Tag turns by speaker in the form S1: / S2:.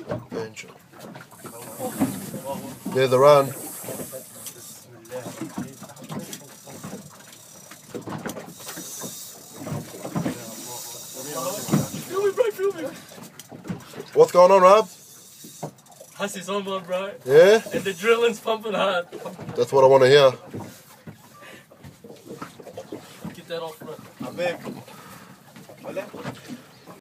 S1: Angel. Near the run. What's going on, Rob?
S2: Hussey's on one, bro.
S1: Yeah?
S2: And the drilling's pumping hard.
S1: That's what I want to hear.
S2: Get that off, bro.
S3: Amen. Vale.